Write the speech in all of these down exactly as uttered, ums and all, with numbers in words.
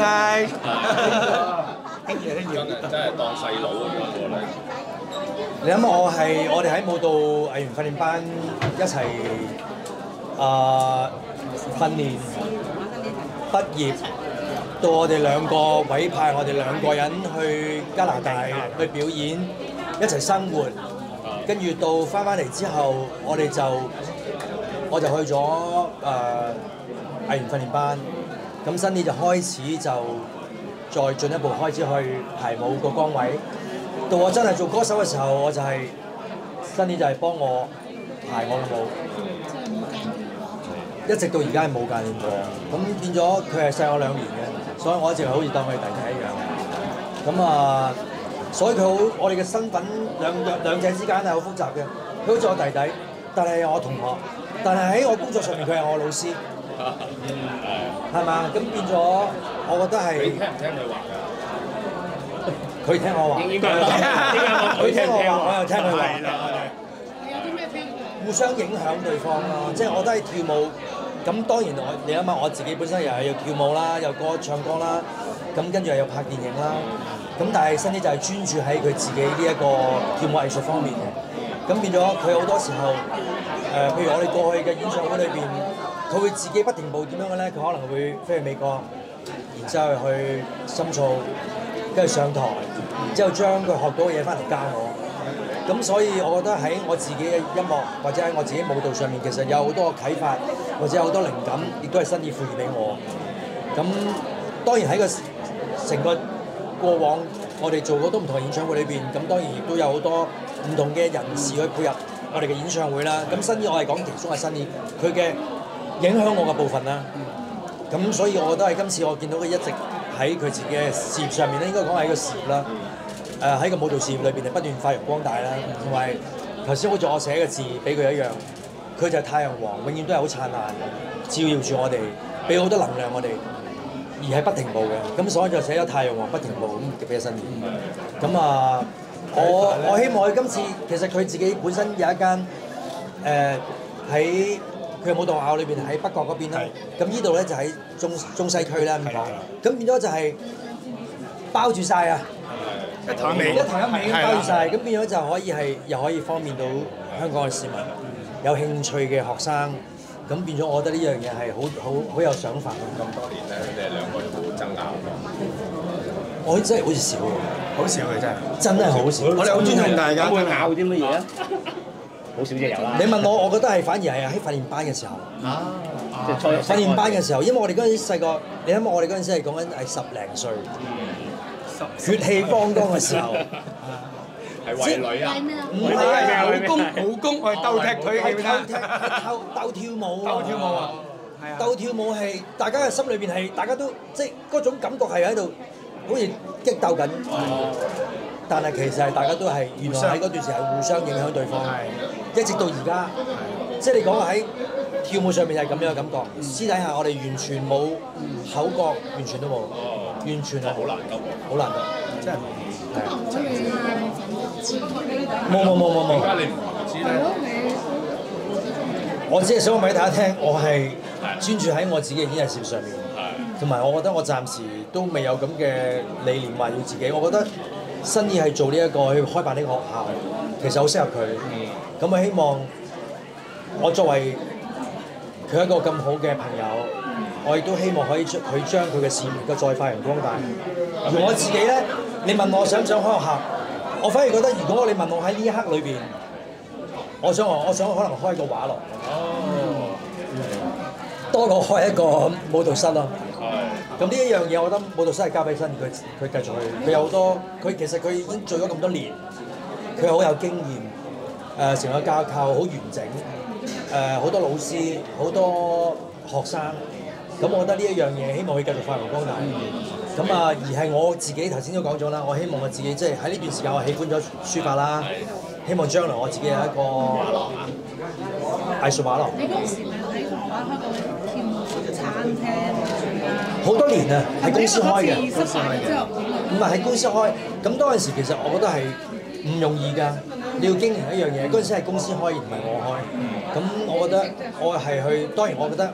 晒。 跟住跟住，真係真係當細佬咁樣過嚟。 你諗我係我哋喺舞蹈藝員訓練班一齊啊訓練畢業，到我哋兩個委派我哋兩個人去加拿大去表演，一齊生活，跟住到翻返嚟之後，我哋就我就去咗誒藝員訓練班，咁新年就開始就再進一步開始去排舞個崗位。到我真係做歌手嘅時候，我就係新年就係幫我排我嘅舞，一直到而家係冇間斷過。咁變咗佢係細我兩年嘅，所以我一直係好似當佢弟弟一樣。咁啊，所以佢好，我哋嘅身份兩兩者之間係好複雜嘅。佢好似我弟弟，但係我同學，但係喺我工作上面佢係我老師，係嘛？咁變咗，我覺得係。 你聽唔聽佢話㗎？ 佢聽我話， 應該佢聽我話，我又聽佢話。 你有啲咩聽？ 互相影響對方咯，即係我都係跳舞。咁當然我你諗下，我自己本身又係要跳舞啦，有歌唱歌啦，咁跟住又有拍電影啦。咁但係新啲就係專注喺佢自己呢一個跳舞藝術方面嘅。咁變咗佢好多時候，誒、呃，譬如我哋過去嘅演唱會裏邊，佢會自己不停步點樣嘅咧？佢可能會飛去美國，然之後去深造。跟住上台，然之後將佢學到嘅嘢翻嚟教我。咁所以我覺得喺我自己嘅音樂或者喺我自己舞蹈上面，其實有好多啟發，或者有好多靈感，亦都係新意賦予俾我。咁當然喺個成個過往，我哋做過好多唔同嘅演唱會裏邊，咁當然亦都有好多唔同嘅人士去配合我哋嘅演唱會啦。咁新意我係講其中係新意，佢嘅影響我嘅部分啦。咁所以我覺得係今次我見到佢一直喺佢自己嘅事業上面咧，應該講係一個事業啦。誒、呃、喺個舞蹈事業裏邊係不斷發揚光大啦，同埋頭先好似我寫嘅字俾佢一樣，佢就係太陽王，永遠都係好燦爛，照耀住我哋，俾好多能量我哋，而係不停步嘅。咁所以就寫咗太陽王不停步咁俾咗新年。咁啊，我我希望佢今次其實佢自己本身有一間誒喺。呃佢舞蹈學校裏邊喺北角嗰邊啦，咁呢度咧就喺中中西區啦咁講，咁變咗就係包住晒啊， 一頭一尾， 一頭一尾咁包住晒，咁變咗就可以係又可以方便到香港嘅市民，有興趣嘅學生，咁變咗我覺得呢樣嘢係好好好有想法。 咁多年咧，你哋兩個有冇爭拗過？ 我真係好似少喎， 好少嘅真係， 真係好少。 我哋好尊重大家。 會拗啲乜嘢啊？好少啫有啦。 你問我，我覺得係反而係喺訓練班嘅時候。 啊！ 訓練班嘅時候，因為我哋嗰陣時細個，你諗下我哋嗰陣時係講緊係十零歲，血氣方剛嘅時候。 係為女啊？ 唔係武功武功，我係鬥踢腿嘅， 鬥踢鬥鬥跳舞。 鬥跳舞啊！係啊！ 鬥跳舞係大家嘅心裏邊係，大家都即係嗰種感覺係喺度，好似激鬥緊。但係其實係大家都係原來喺嗰段時係互相影響對方，一直到而家，即係你講喺跳舞上面係咁樣嘅感覺，私底下我哋完全冇口角，完全都冇，完全係好難得喎， 好難得， 真係係啊！ 可以自冇冇冇冇冇。 點解你唔知咧？ 我只係想講俾大家聽，我係專注喺我自己嘅演藝事業上面，同埋我覺得我暫時都未有咁嘅理念話要自己，我覺得。新意係做呢、這、一個去開辦呢個學校，其實好適合佢。咁、嗯、我希望我作為佢一個咁好嘅朋友，我亦都希望可以將佢將佢嘅事業嘅再發揚光大。而我自己咧，你問我想唔想開學校，我反而覺得如果你問我喺呢一刻裏邊，我想我想可能開個畫廊，哦嗯、多過開一個舞蹈室咯。咁呢一樣嘢，我覺得舞蹈師係交俾新佢，佢繼續去。佢有好多，佢其實佢已經做咗咁多年，佢好有經驗，誒成個架構好完整，誒好多老師，好多學生。咁我覺得呢一樣嘢，希望佢繼續發揚光大。咁啊，而係我自己頭先都講咗啦，我希望我自己即係喺呢段時間，我喜歡咗書法啦，希望將來我自己有一個藝術畫廊。 你嗰時咪喺台灣開個跳舞餐廳？ 好多年啊，喺公司開嘅， 公司開嘅， 唔係喺公司開。咁嗰陣時其實我覺得係唔容易㗎，你要經營一樣嘢。嗰陣時係公司開，而唔係我開。咁我覺得我係去，當然我覺得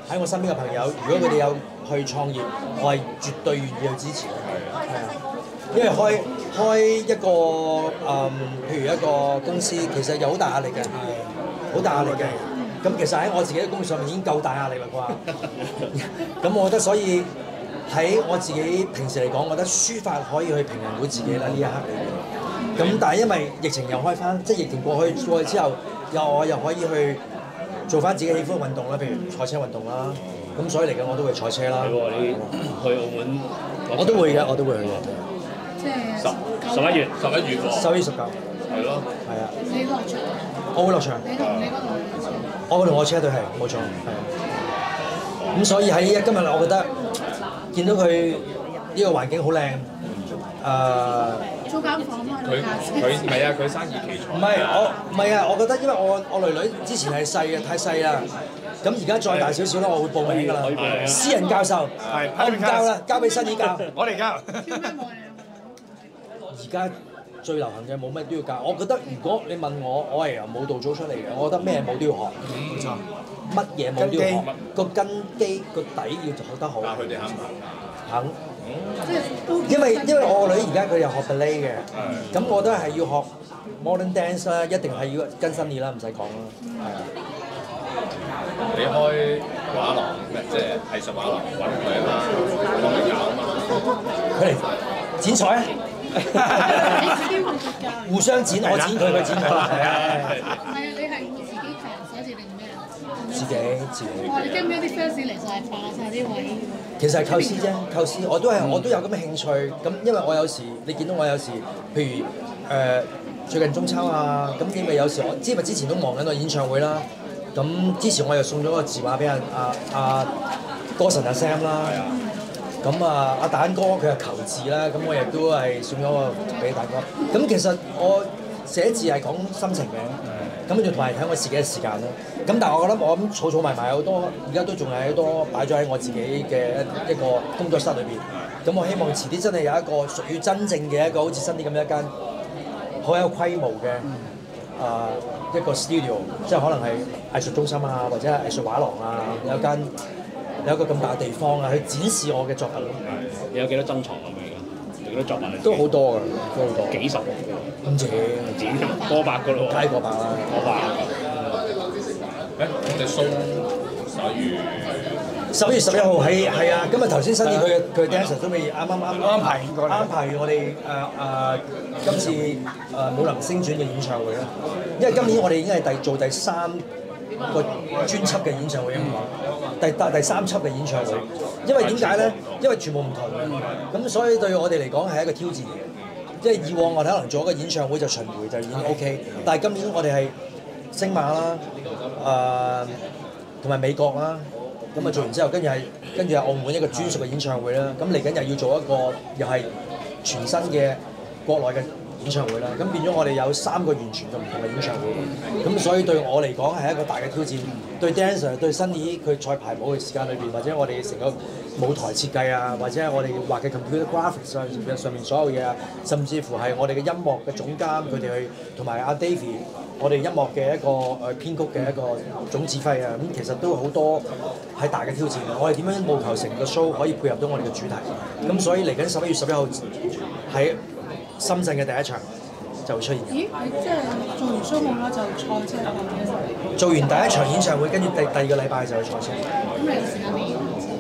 喺我身邊嘅朋友，如果佢哋有去創業，我係絕對願意去支持嘅。係啊，因為開開一個誒、嗯，譬如一個公司，其實有好大壓力嘅，好大壓力嘅。咁其實喺我自己嘅工作上面已經夠大壓力啦啩。咁我覺得所以喺我自己平時嚟講，我覺得書法可以去平衡到自己啦呢一刻嚟嘅。咁但係因為疫情又開翻，即係疫情過去過去之後，又我又可以去做翻自己喜歡嘅運動啦，譬如賽車運動啦。咁所以嚟緊我都會賽車啦。 係喎，你去澳門， 我都會嘅，我都會去嘅。 即係十十一月，十一月喎。 十一月十九。 係咯。 係啊。 你落場？ 我會落場。 你同你嗰度？ 我會同我車隊係冇錯，係啊。咁所以喺今日，我覺得見到佢呢個環境好靚，誒。 租間房啊！ 佢佢唔係啊，佢生意奇才。 唔係我唔係啊，我覺得因為我我女女之前係細嘅，太細啦。咁而家再大少少咧，我會報名㗎啦。私人教授，我唔教啦，交俾新宇教。 我哋教。 跳咩舞嚟啊？ 而家最流行嘅冇咩都要教。我覺得如果你問我，我係由舞蹈組出嚟嘅，我覺得咩舞都要學。 冇錯。 乜嘢舞都要學，個根基個底要學得好。 但佢哋肯唔肯。 即係都因為因為我個女而家佢又學 ballet 嘅，咁我都係要學 modern dance 啦，一定係要跟新意啦，唔使講啦，係啊。 你開畫廊咩？即係藝術畫廊揾佢啊嘛，幫佢搞啊嘛。 佢嚟剪彩啊！ 你自己會教？ 互相剪，我剪佢，佢剪我。係啊。 唔係啊，你係會自己平寫字定咩啊？ 自己自己。 哇！你驚唔驚啲 fans 嚟晒霸晒啲位？ 其實係構思啫，構思我都係我都有咁嘅興趣。咁因為我有時你見到我有時，譬如誒、呃、最近中秋啊，咁因為有時我知咪之前都忙緊個演唱會啦。咁之前我又送咗個字畫俾阿阿阿歌神阿 Sam 啦。咁啊阿蛋哥佢係求字啦，咁我亦都係送咗個俾蛋哥。咁其實我寫字係講心情嘅，咁跟住同埋睇我自己嘅時間啦。咁但係我覺得我諗儲儲埋埋好多，而家都仲係好多擺咗喺我自己嘅一一個工作室裏邊。咁我希望遲啲真係有一個屬於真正嘅一個好似新啲咁樣一間好有規模嘅啊、呃、一個 studio， 即係可能係藝術中心啊，或者係藝術畫廊啊，有間有一個咁大嘅地方啊，去展示我嘅作品。 你有幾多珍藏咁樣㗎？有幾多作品？ 都好多㗎，都好多。 幾十個。 唔止， 唔止，過百個咯喎。 街過百啦。 過百。 誒，我哋 show 十一月十一月十一號喺係啊，今日頭先新意佢嘅佢 dancer 都未啱啱啱安排過嚟安排我哋誒誒今次誒武林星傳嘅演唱會啦。因為今年我哋已經係第做第三個專輯嘅演唱會咁講，第第第三輯嘅演唱會。因為點解咧？因為全部唔同嘅，咁所以對我哋嚟講係一個挑戰嚟嘅。即係以往我哋可能做一個演唱會就巡迴就已經 OK，但係今年我哋係星馬啦，誒同埋美國啦，咁啊做完之後，跟住係跟住係澳門一個專屬嘅演唱會啦。咁嚟緊又要做一個又係全新嘅國內嘅演唱會啦。咁變咗我哋有三個完全嘅唔同嘅演唱會。咁所以對我嚟講係一個大嘅挑戰。對 dancer 對新意佢在排舞嘅時間裏邊，或者我哋成個舞台設計啊，或者係我哋畫嘅 computer graphics 上上面所有嘢啊，甚至乎係我哋嘅音樂嘅總監佢哋去同埋阿 Davy。我哋音樂嘅一個誒編曲嘅一個總指揮啊，咁其實都好多係大嘅挑戰。我哋點樣務求成個 show 可以配合到我哋嘅主題？咁所以嚟緊十一月十一號喺深圳嘅第一場就會出現。 咦？你即係做完 show 冇啦就賽車啦？ 做完第一場演唱會，跟住第第二個禮拜就去賽車。 咁你有時間練？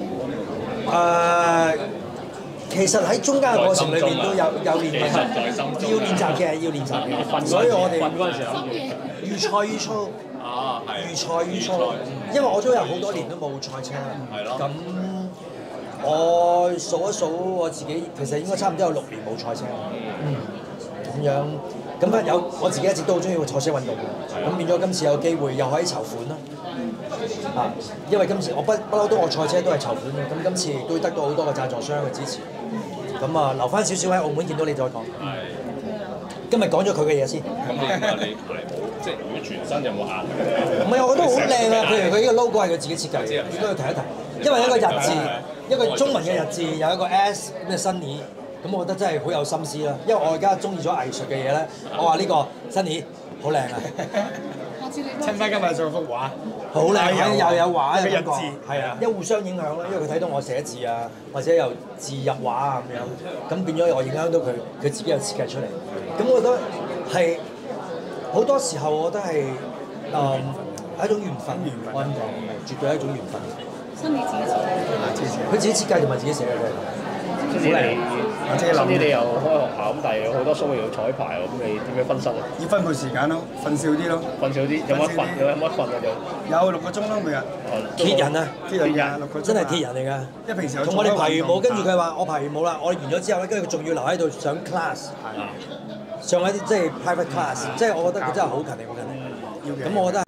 誒，其實喺中間嘅過程裏邊都有有練嘅，要練習嘅，要練習嘅。所以我哋愈賽愈粗，愈賽愈粗。因為我都有好多年都冇賽車啦。咁我數一數我自己，其實應該差唔多有六年冇賽車。嗯，咁樣咁啊有我自己一直都好中意賽車運動嘅。咁變咗今次有機會又可以籌款啦。啊，因為今次我不不嬲都我賽車都係籌款嘅，咁今次亦都得到好多嘅贊助商嘅支持。咁啊，留翻少少喺澳門見到你再講。今日講咗佢嘅嘢先。 咁你話你排舞，即係如果全身有冇壓力？ 唔係，我覺得好靚啊！譬如佢呢個 logo 係佢自己設計嘅，應該要提一提。因為一個日字，一個中文嘅日字，有一個 S 咁嘅新意，咁我覺得真係好有心思啦。因為我而家中意咗藝術嘅嘢咧，我話呢個新意好靚啊！ 知你都襯翻今日做幅畫， 好靚，又有畫有嘅感覺日字， 係啊，因為互相影響啦，因為佢睇到我寫字啊，或者由字入畫啊咁樣，咁變咗我影響到佢，佢自己有設計出嚟。咁我覺得係好多時候，我覺得係誒係一種緣分，我咁講係絕對係一種緣分。 新年自己設計， 支持。 佢自己設計同埋自己寫嘅啫。 新啲你， 我自己諗新啲你又開學校咁，但係有好多 show 要彩排喎，咁你點樣分身啊？ 要分配時間咯，瞓少啲咯。 瞓少啲，有冇得瞓？有冇得瞓啊？就有六個鐘咯，每日。 鐵人啊！ 鐵人㗎，六個鐘。 真係鐵人嚟㗎。 因為平時有同我哋排完舞，跟住佢話話我排完舞啦，我哋完咗之後咧，跟住佢仲要留喺度上 class，上一啲即係 private class，即係我覺得佢真係好勤力，好勤力。 要嘅。 咁我覺得